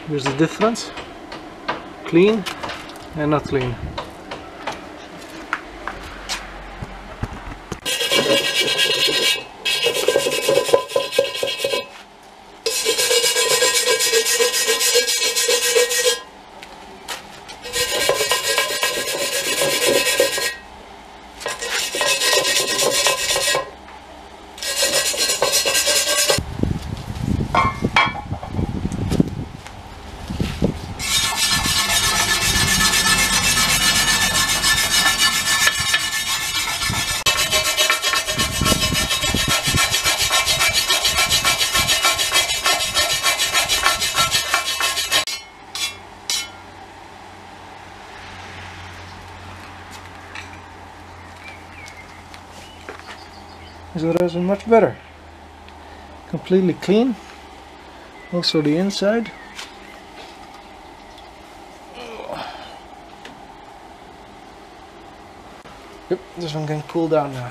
Here's the difference: clean and not clean. So that's much better. Completely clean. Also the inside. Yep, this one can cool down now.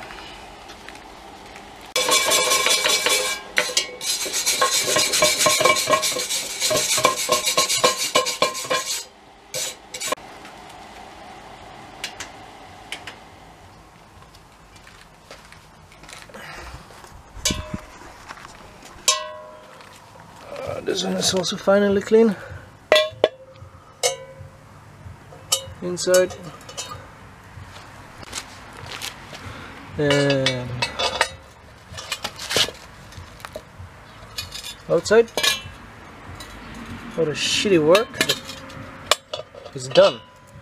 This one is also finally clean. Inside. And outside. What a shitty work. It's done.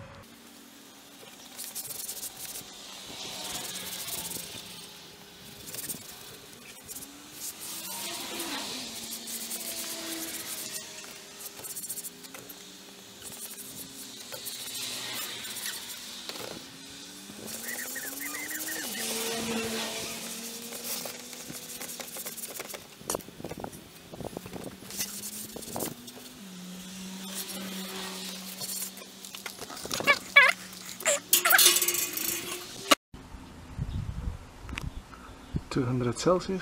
Celsius.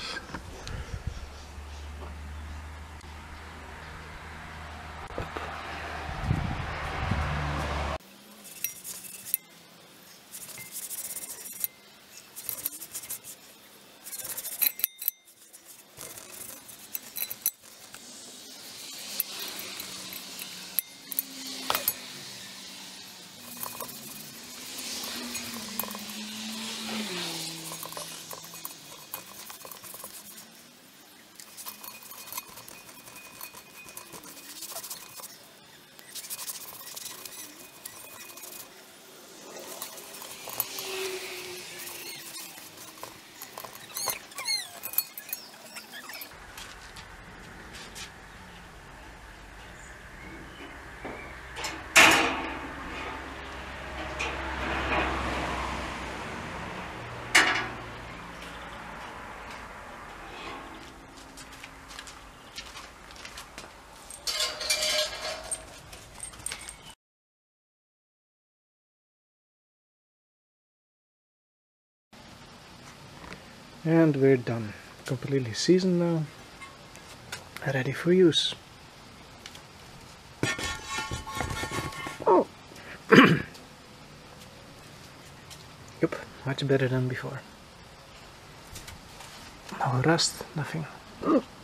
And we're done. Completely seasoned now. Ready for use. Oh! Yep, much better than before. No rust, nothing.